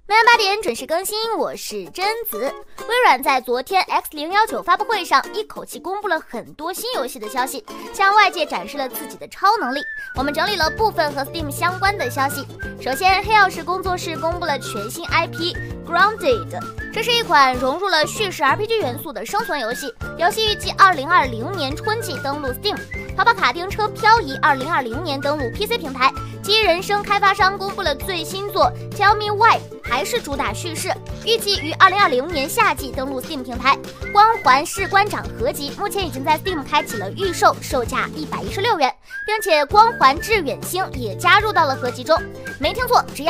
每晚8点准时更新，我是贞子。微软在昨天 X019 发布会上一口气公布了很多新游戏的消息，向外界展示了自己的超能力。我们整理了部分和 Steam 相关的消息。首先，黑曜石工作室公布了全新 IP Grounded， 这是一款融入了叙事 RPG 元素的生存游戏，游戏预计2020年春季登陆 Steam。跑跑卡丁车漂移2020年登陆 PC 平台。记忆人生开发商公布了最新作 Tell Me Why， 还是主打叙事，预计于2020年夏季登陆 Steam 平台。光环士官长合集目前已经在 Steam 开启了预售，售价116元，并且光环致远星也加入到了合集中。没听错，只要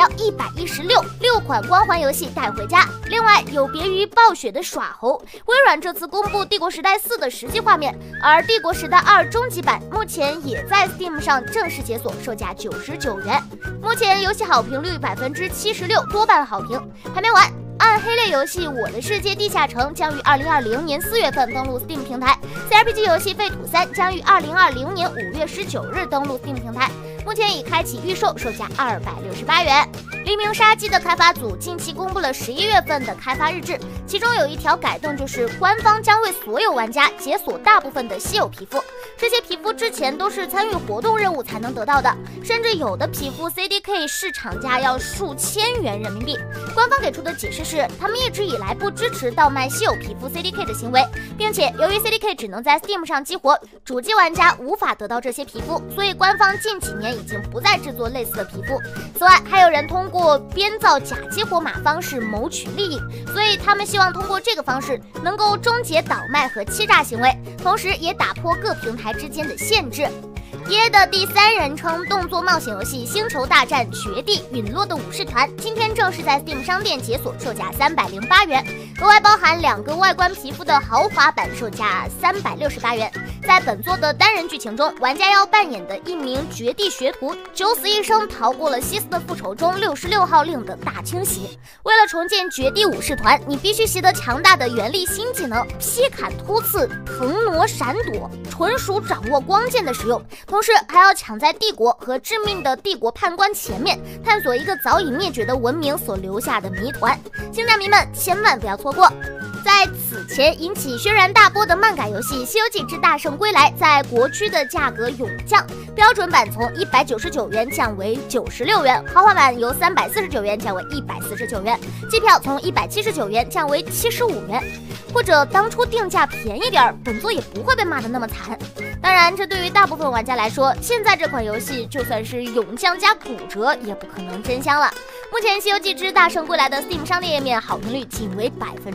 116，6款光环游戏带回家。另外，有别于暴雪的耍猴，微软这次公布《帝国时代4》的实际画面，而《帝国时代2》终极版目前也在 Steam 上正式解锁，售价99元。目前游戏好评率76%，多半好评。还没完，暗黑类游戏《我的世界：地下城》将于2020年4月份登陆 Steam 平台。CRPG 游戏《废土3》将于2020年5月19日登陆 Steam 平台，目前已开启预售，售价268元。黎明杀机的开发组近期公布了11月份的开发日志，其中有一条改动，就是官方将为所有玩家解锁大部分的稀有皮肤。这些皮肤之前都是参与活动任务才能得到的，甚至有的皮肤 CDK 市场价要数千元人民币。官方给出的解释是，他们一直以来不支持倒卖稀有皮肤 CDK 的行为，并且由于 CDK 只能在 Steam 上激活，主机玩家无法得到这些皮肤，所以官方近几年已经不再制作类似的皮肤。此外，还有人通过编造假激活码方式谋取利益，所以他们希望通过这个方式能够终结倒卖和欺诈行为，同时也打破各平台之间的限制。EA 的第3人称动作冒险游戏《星球大战：绝地陨落的武士团》今天正式在 Steam 商店解锁，售价308元，额外包含2个外观皮肤的豪华版，售价368元。在本作的单人剧情中，玩家要扮演的一名绝地学徒，九死一生逃过了西斯的复仇中66号令的大清洗。为了重建绝地武士团，你必须习得强大的原力新技能，劈砍、突刺、腾挪、闪躲，纯属掌握光剑的使用。同时还要抢在帝国和致命的帝国判官前面，探索一个早已灭绝的文明所留下的谜团。星战迷们千万不要错过。在此前引起轩然大波的漫改游戏《西游记之大圣归来》在国区的价格勇降，标准版从199元降为96元，豪华版由349元降为149元，机票从179元降为75元。或者当初定价便宜点，本作也不会被骂得那么惨。当然，这对于大部分玩家来说，现在这款游戏就算是勇降加骨折，也不可能真香了。目前《西游记之大圣归来》的 Steam 商店页面好评率仅为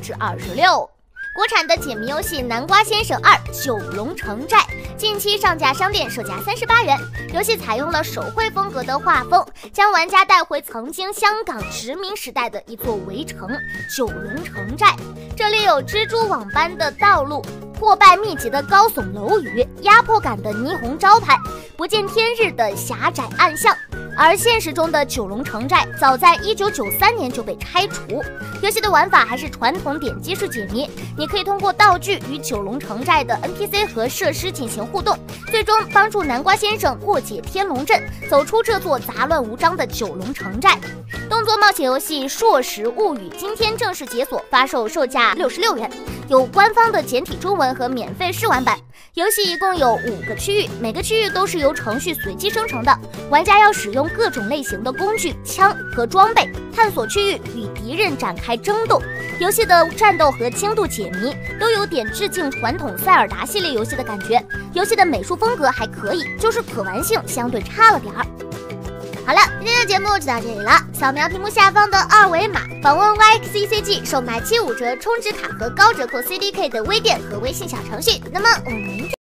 26%。国产的解谜游戏《南瓜先生2：九龙城寨》近期上架商店，售价38元。游戏采用了手绘风格的画风，将玩家带回曾经香港殖民时代的一座围城——九龙城寨。这里有蜘蛛网般的道路，破败密集的高耸楼宇，压迫感的霓虹招牌，不见天日的狭窄暗巷。而现实中的九龙城寨早在1993年就被拆除。游戏的玩法还是传统点击式解谜，你可以通过道具与九龙城寨的 NPC 和设施进行互动，最终帮助南瓜先生破解天龙阵，走出这座杂乱无章的九龙城寨。动作冒险游戏《硕食物语》今天正式解锁，发售，售价66元，有官方的简体中文和免费试玩版。游戏一共有5个区域，每个区域都是由程序随机生成的，玩家要使用各种类型的工具、枪和装备，探索区域，与敌人展开争斗。游戏的战斗和轻度解谜都有点致敬传统塞尔达系列游戏的感觉。游戏的美术风格还可以，就是可玩性相对差了点儿。好了，今天的节目就到这里了。扫描屏幕下方的2维码，访问 YXCCG 售卖75折充值卡和高折扣 CDK 的微店和微信小程序。那么我们明天